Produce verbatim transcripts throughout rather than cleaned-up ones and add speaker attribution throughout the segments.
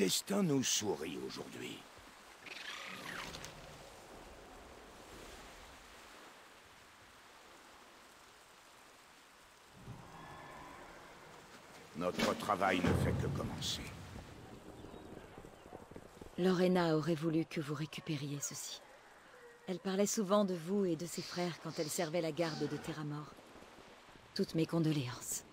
Speaker 1: destin nous sourit aujourd'hui. Notre travail ne fait que commencer.
Speaker 2: Lorena aurait voulu que vous récupériez ceci. Elle parlait souvent de vous et de ses frères quand elle servait la garde de Terramore. Toutes mes condoléances.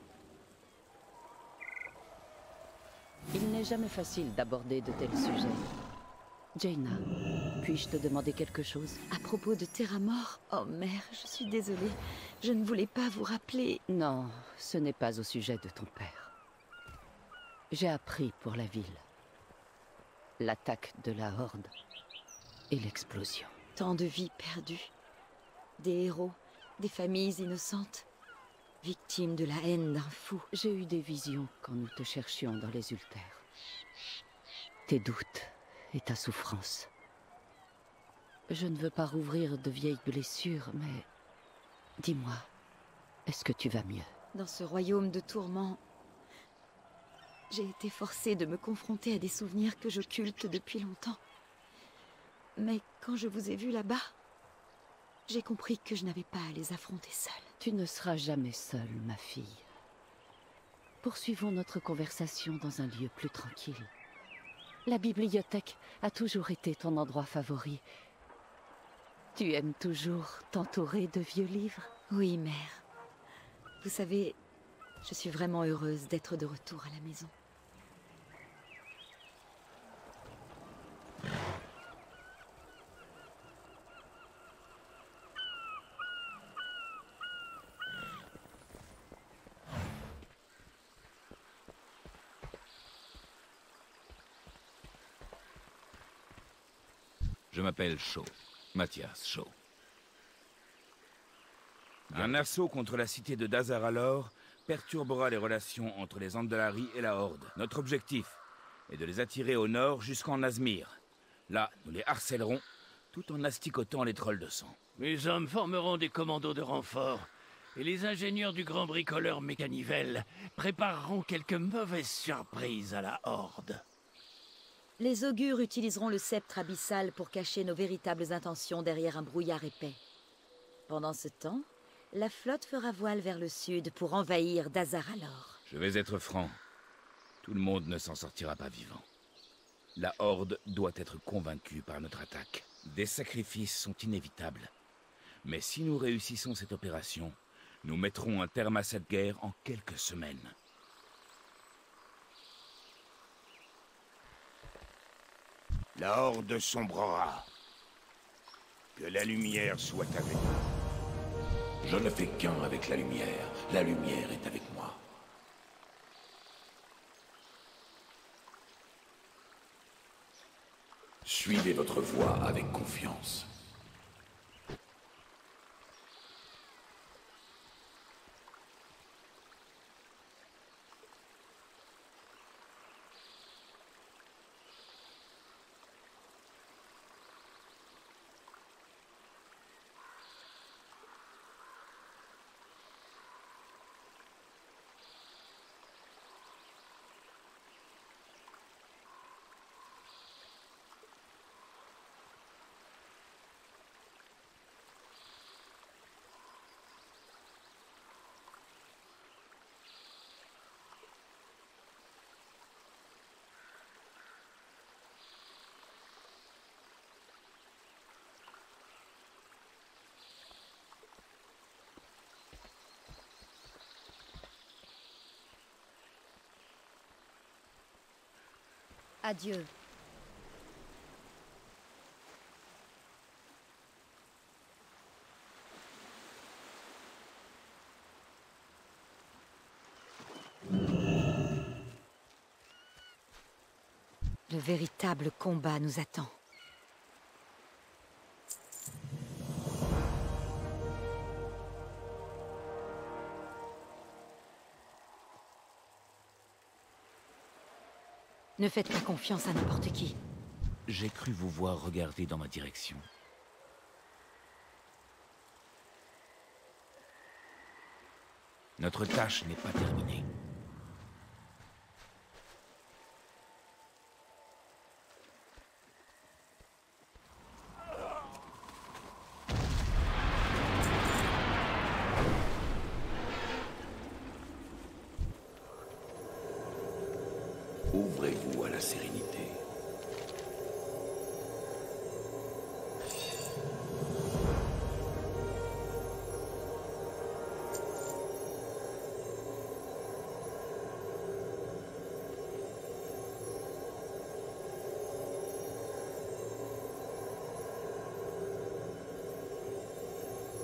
Speaker 3: Il n'est jamais facile d'aborder de tels sujets. Jaina, puis-je te demander quelque chose?
Speaker 2: À propos de Terramore, oh mère, je suis désolée. Je ne voulais pas vous rappeler...
Speaker 3: Non, ce n'est pas au sujet de ton père. J'ai appris pour la ville. L'attaque de la Horde et l'explosion.
Speaker 2: Tant de vies perdues. Des héros, des familles innocentes, victimes de la haine d'un fou.
Speaker 3: J'ai eu des visions quand nous te cherchions dans les Ultères. Tes doutes et ta souffrance. Je ne veux pas rouvrir de vieilles blessures, mais... Dis-moi, est-ce que tu vas mieux?
Speaker 2: Dans ce royaume de tourments, j'ai été forcée de me confronter à des souvenirs que j'occulte depuis longtemps. Mais quand je vous ai vu là-bas, j'ai compris que je n'avais pas à les affronter seule.
Speaker 3: Tu ne seras jamais seule, ma fille. Poursuivons notre conversation dans un lieu plus tranquille. La bibliothèque a toujours été ton endroit favori. Tu aimes toujours t'entourer de vieux livres?
Speaker 2: Oui, mère. Vous savez, je suis vraiment heureuse d'être de retour à la maison.
Speaker 4: Je m'appelle Shaw. Mathias Shaw. Un assaut contre la cité de Dazar'alor perturbera les relations entre les Andalari et la Horde. Notre objectif est de les attirer au nord jusqu'en Azmir. Là, nous les harcèlerons, tout en asticotant les trolls de sang.
Speaker 5: Mes hommes formeront des commandos de renfort, et les ingénieurs du grand bricoleur Mécanivelle prépareront quelques mauvaises surprises à la Horde.
Speaker 2: Les augures utiliseront le sceptre abyssal pour cacher nos véritables intentions derrière un brouillard épais. Pendant ce temps, la flotte fera voile vers le sud pour envahir Dazar'alor.
Speaker 4: Je vais être franc. Tout le monde ne s'en sortira pas vivant. La Horde doit être convaincue par notre attaque. Des sacrifices sont inévitables. Mais si nous réussissons cette opération, nous mettrons un terme à cette guerre en quelques semaines.
Speaker 1: La Horde sombrera. Que la lumière soit avec nous.
Speaker 6: Je ne fais qu'un avec la lumière. La lumière est avec moi. Suivez votre voie avec confiance.
Speaker 2: Adieu. Le véritable combat nous attend. Ne faites pas confiance à n'importe qui.
Speaker 4: J'ai cru vous voir regarder dans ma direction. Notre tâche n'est pas terminée.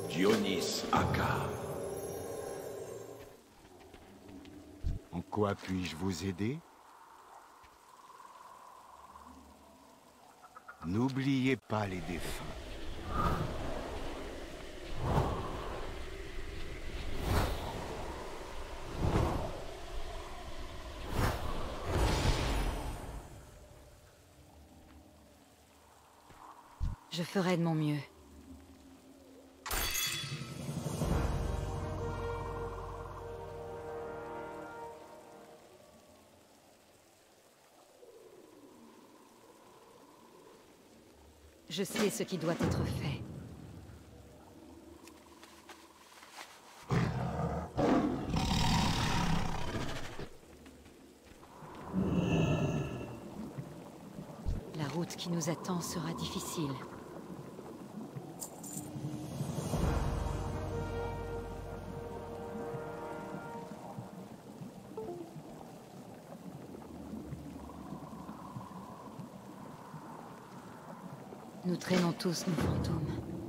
Speaker 6: Dionys Akka.
Speaker 1: En quoi puis-je vous aider? N'oubliez pas les défunts.
Speaker 2: Je ferai de mon mieux. Je sais ce qui doit être fait. La route qui nous attend sera difficile. Nous traînons tous nos fantômes.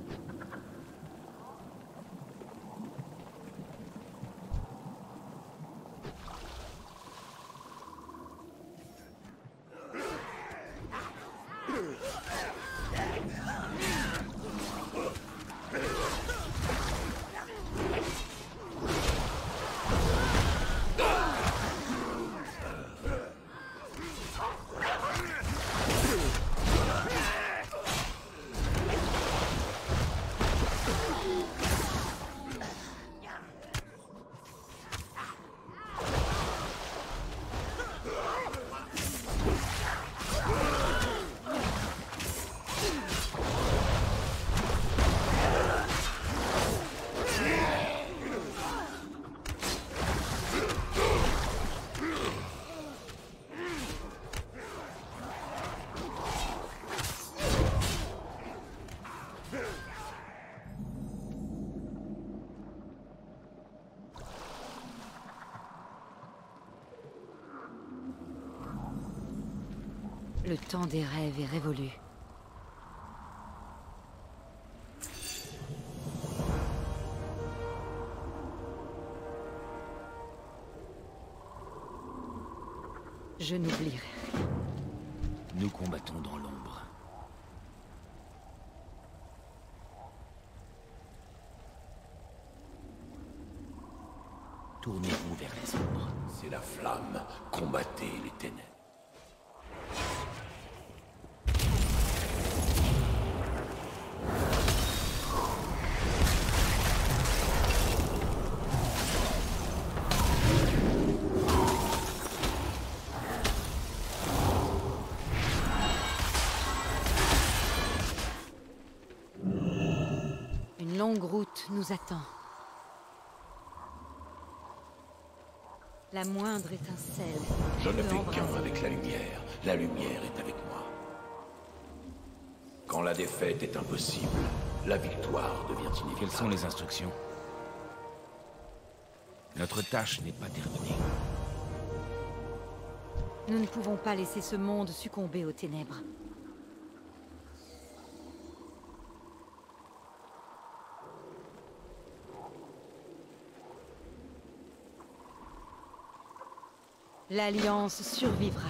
Speaker 2: Le temps des rêves est révolu. Je n'oublierai rien.
Speaker 4: Nous combattons dans l'ombre. Tournez-vous vers les ombres.
Speaker 6: C'est la flamme. Combattez les ténèbres.
Speaker 2: Une longue route nous attend. La moindre étincelle.
Speaker 6: Je ne
Speaker 2: peut
Speaker 6: fais
Speaker 2: embraser
Speaker 6: qu'un avec la lumière. La lumière est avec moi. Quand la défaite est impossible, la victoire devient inévitable.
Speaker 4: Quelles sont les instructions? Notre tâche n'est pas terminée.
Speaker 2: Nous ne pouvons pas laisser ce monde succomber aux ténèbres. L'Alliance survivra.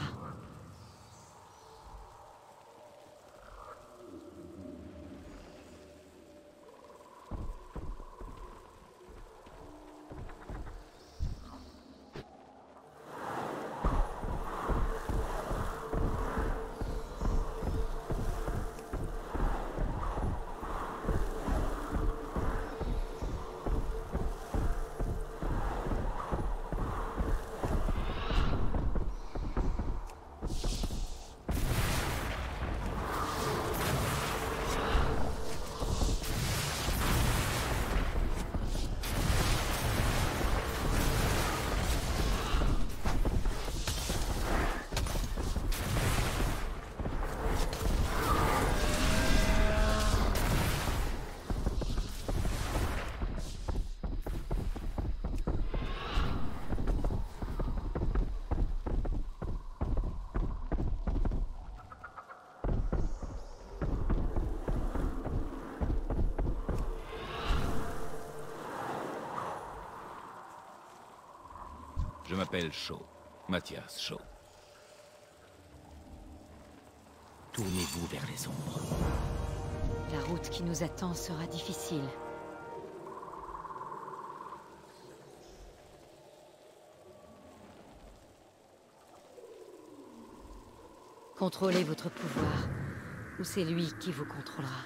Speaker 4: m'appelle Shaw. Mathias Shaw. Tournez-vous vers les ombres.
Speaker 2: La route qui nous attend sera difficile. Contrôlez votre pouvoir, ou c'est lui qui vous contrôlera.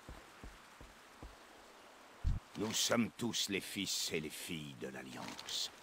Speaker 6: Nous sommes tous les fils et les filles de l'Alliance.